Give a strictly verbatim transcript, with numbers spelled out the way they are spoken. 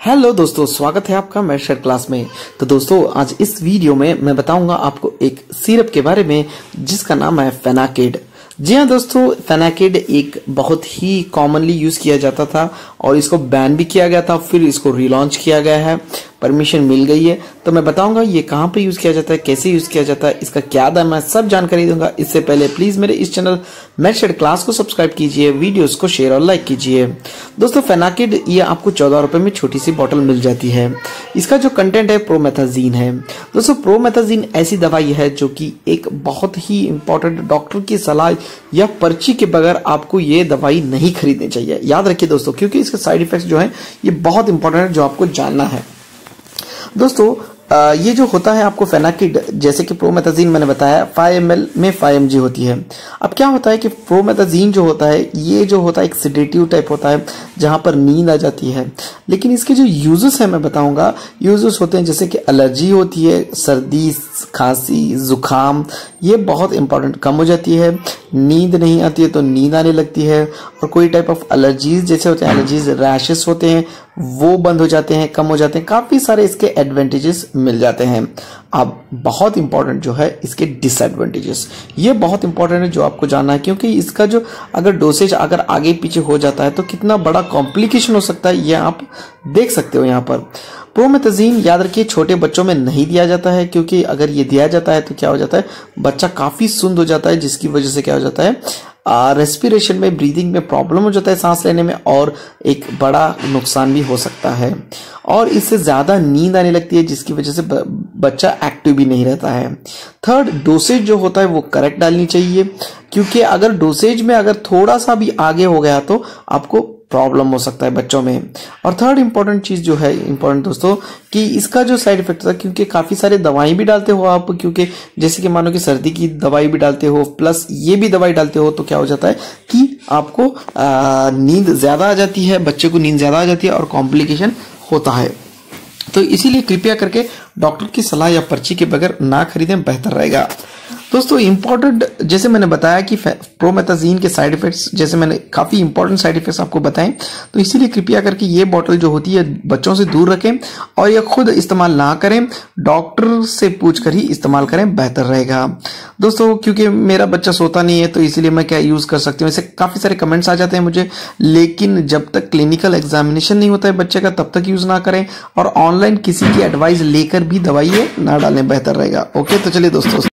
Hello दोस्तों, स्वागत है आपका मेडिसिन क्लास में। तो दोस्तों, आज इस वीडियो में मैं बताऊंगा आपको एक सिरप के बारे में जिसका नाम है फेनाकिड। जी हाँ दोस्तों, फेनाकिड एक बहुत ही कॉमनली यूज किया जाता था और इसको बैन भी किया गया था, फिर इसको रिलॉन्च किया गया है, परमिशन मिल गई है। तो मैं बताऊंगा ये कहाँ पे यूज किया जाता है, कैसे यूज किया जाता है, इसका क्या दाम है, सब जानकारी दूंगा। इससे पहले प्लीज मेरे इस चैनल मेडिसिन क्लास को सब्सक्राइब कीजिए, वीडियोस को शेयर और लाइक कीजिए। दोस्तों, फेनाकिड ये आपको चौदह रुपए में छोटी सी बोतल मिल जाती है। इसका जो कंटेंट है प्रोमेथाजीन है। दोस्तों, प्रोमेथाजीन ऐसी दवाई है जो कि एक बहुत ही इंपॉर्टेंट, डॉक्टर की सलाह या पर्ची के बगैर आपको ये दवाई नहीं खरीदनी चाहिए। याद रखिए दोस्तों, क्योंकि इसके साइड इफेक्ट्स जो है ये बहुत इंपॉर्टेंट है, जो आपको जानना है। दोस्तों, ये जो होता है आपको फेनाकिड, जैसे कि प्रोमेथाजीन मैंने बताया फाइव एम एल में फाइव एम जी होती है। अब क्या होता है कि प्रोमेथाजीन जो होता है ये जो होता है एक सेडेटिव टाइप होता है जहां पर नींद आ जाती है। लेकिन इसके जो यूजेस है मैं बताऊंगा, यूजेस होते हैं जैसे कि एलर्जी होती है, सर्दी, खांसी, जुकाम, ये बहुत इंपॉर्टेंट कम हो जाती है। नींद नहीं आती है तो नींद आने लगती है, और कोई टाइप ऑफ एलर्जीज जैसे होते हैं, एलर्जीज रैशेस होते हैं, वो बंद हो जाते हैं, कम हो जाते हैं। काफी सारे इसके एडवांटेजेस मिल जाते हैं। अब बहुत इंपॉर्टेंट जो है इसके डिसएडवांटेजेस, ये बहुत इंपॉर्टेंट है जो आपको जानना है, क्योंकि इसका जो अगर डोसेज अगर आगे पीछे हो जाता है तो कितना बड़ा कॉम्प्लिकेशन हो सकता है, ये आप देख सकते हो। यहाँ पर प्रोमेथाजीन याद रखिए छोटे बच्चों में नहीं दिया जाता है, क्योंकि अगर ये दिया जाता है तो क्या हो जाता है, बच्चा काफी सुन्न हो जाता है, जिसकी वजह से क्या हो जाता है, रेस्पिरेशन में, ब्रीदिंग में प्रॉब्लम हो जाता है, सांस लेने में, और एक बड़ा नुकसान भी हो सकता है। और इससे ज्यादा नींद आने लगती है, जिसकी वजह से बच्चा एक्टिव भी नहीं रहता है। थर्ड, डोसेज जो होता है वो करेक्ट डालनी चाहिए, क्योंकि अगर डोसेज में अगर थोड़ा सा भी आगे हो गया तो आपको प्रॉब्लम हो सकता है बच्चों में। और थर्ड इंपॉर्टेंट चीज जो है इंपॉर्टेंट दोस्तों, कि इसका जो साइड इफेक्ट था, क्योंकि काफी सारे दवाई भी डालते हो आप, क्योंकि जैसे कि मानो कि सर्दी की दवाई भी डालते हो प्लस ये भी दवाई डालते हो, तो क्या हो जाता है कि आपको नींद ज्यादा आ जाती है, बच्चे को नींद ज्यादा आ जाती है और कॉम्प्लिकेशन होता है। तो इसीलिए कृपया करके डॉक्टर की सलाह या पर्ची के बगैर ना खरीदें, बेहतर रहेगा। दोस्तों, इंपॉर्टेंट जैसे मैंने बताया कि प्रोमेथाजीन के साइड इफेक्ट्स, जैसे मैंने काफी इंपॉर्टेंट साइड इफेक्ट्स आपको बताएं, तो इसीलिए कृपया करके ये बोतल जो होती है बच्चों से दूर रखें और ये खुद इस्तेमाल ना करें, डॉक्टर से पूछकर ही इस्तेमाल करें, बेहतर रहेगा। दोस्तों, क्योंकि मेरा बच्चा सोता नहीं है तो इसीलिए मैं क्या यूज कर सकती हूँ, ऐसे काफी सारे कमेंट्स आ जाते हैं मुझे, लेकिन जब तक क्लिनिकल एग्जामिनेशन नहीं होता है बच्चे का तब तक यूज ना करें, और ऑनलाइन किसी की एडवाइस लेकर भी दवाई ना डालें, बेहतर रहेगा। ओके, तो चलिए दोस्तों।